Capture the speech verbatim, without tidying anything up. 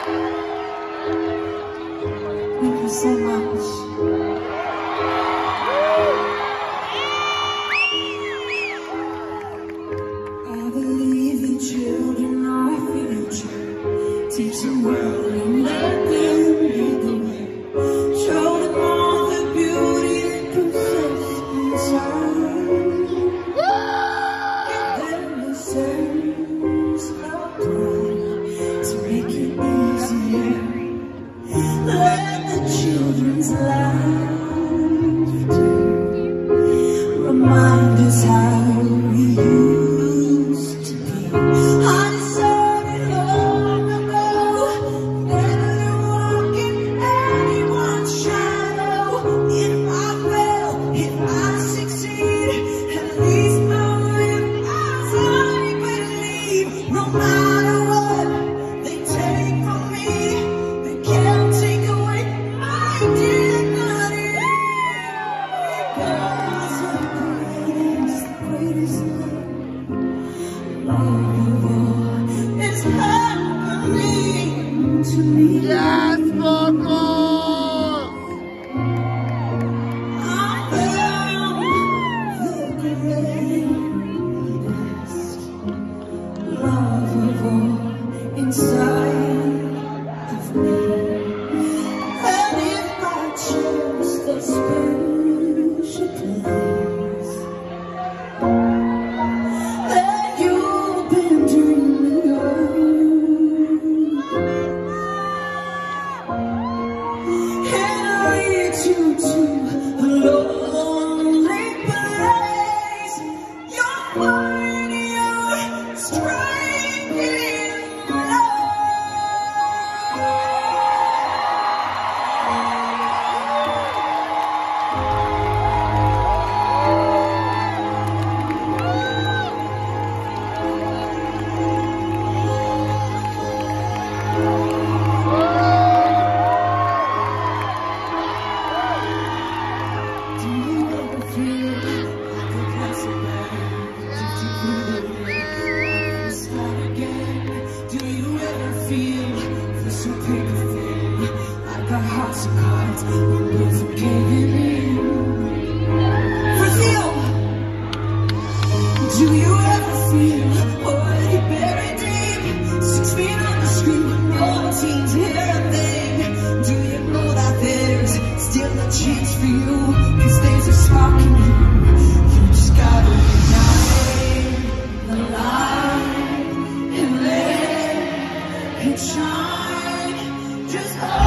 Thank you so much. I believe the children are our future. Teach them well and let them lead the way. Show them all the beauty that possess inside. Give them the sense of pride to make it easier. Let the children's laughter remind us how we used to be. I decided long ago never to walk in anyone's shadow. If I fail, if I succeed, at least I'll live as I believe. No matter what they take from me, they can't take away my dignity. God's the greatest, the greatest love of all is happening to me. Yes, Coco! I am the greatest love of all inside of me. And if I choose the special place that you've been dreaming of, and I lead you to a lonely place, you'll find your strength in love. Do you ever feel like a plastic bag fifty feet away? Start again. Do you ever feel this so paper thin, like our hearts are caught when both are caving in? Brazil! Do you ever feel already buried deep, six feet under the street with no teens hear a thing? Do you know that there's still a chance for you? Cause there's a spark in you. You just gotta ignite the light and let it shine. Just